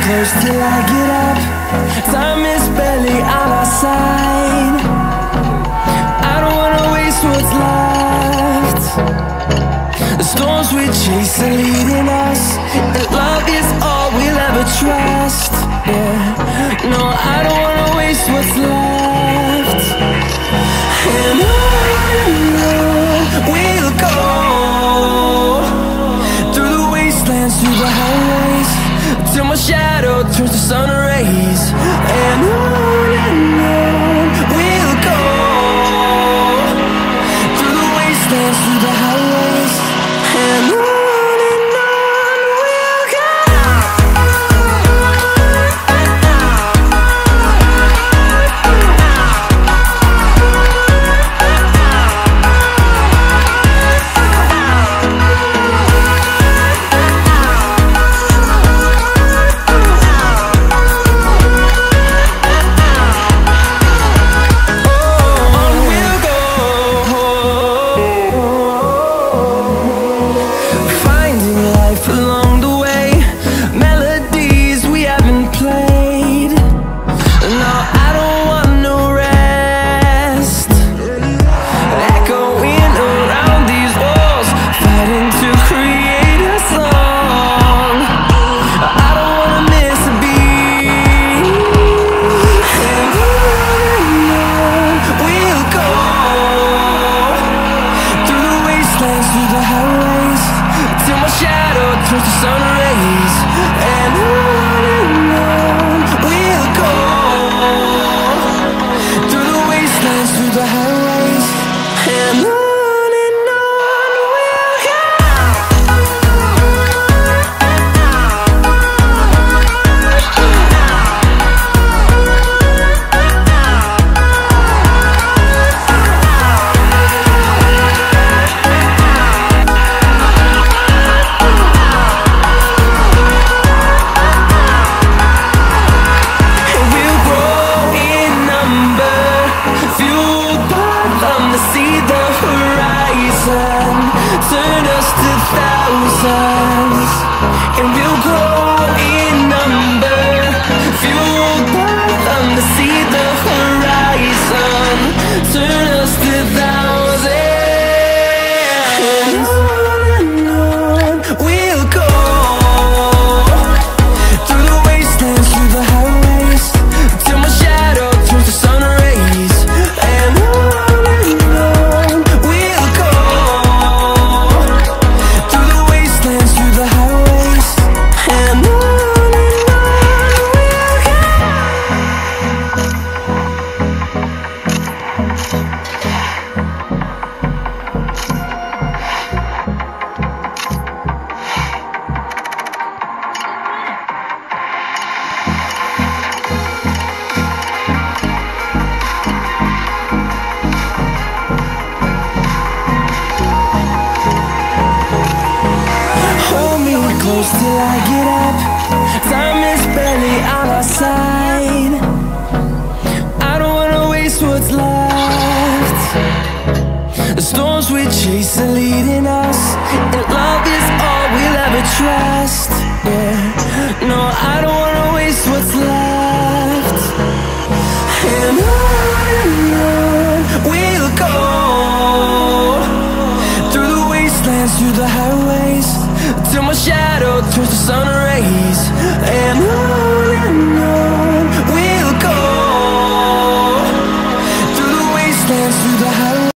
close till I get up. Time is barely on our side. I don't wanna waste what's left. The storms we chase are leading us, and love is all we'll ever trust. Yeah, no, I don't wanna waste what's left. And on we'll go, through the wastelands, through the highways, till my shadow turns to sun rays. And on we'll go, through the wastelands, through the highways, and on we'll go. Close till I get up. Time is barely on our side. I don't wanna waste what's left. The storms we chase are leading us, and love is all we'll ever trust. Yeah, no, I don't wanna waste what's left. And on we'll go, through the wastelands, through the highways, till my shadow turns to sun rays. And on